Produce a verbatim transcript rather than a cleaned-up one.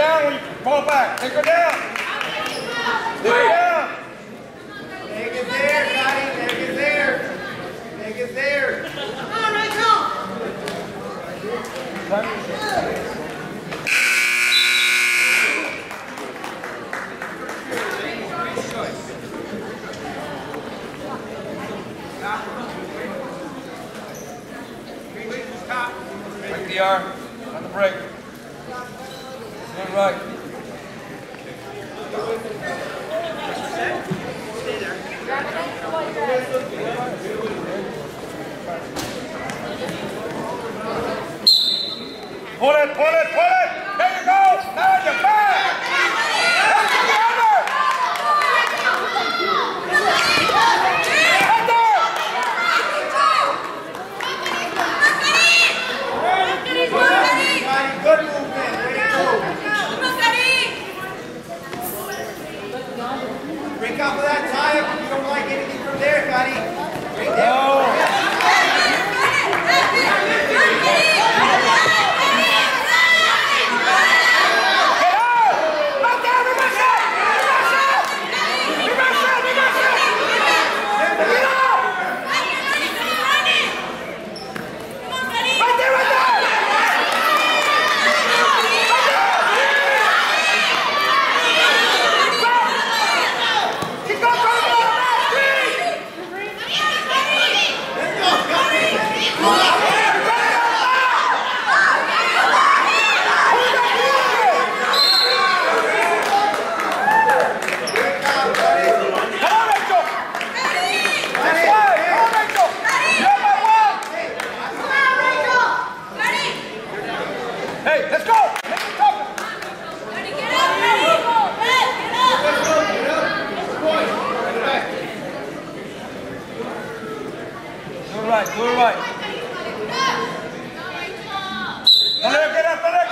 down when you fall back. Take her down. Take her down. Leg is there, Scotty. Leg is there. Leg is there. Come on, Rachel. Break the arm. On the break. Stand right. Pull it, pull it, pull it! There you go! Now you're back! That's together! Right there! Good movement. Way to go. Break off of that tie if you don't like anything from there, Scotty. Right there. Oh. Hey, let's go! Let's go! Ready, get up, ready! Get up! Do it right, do it right. Don't let her get up, don't let her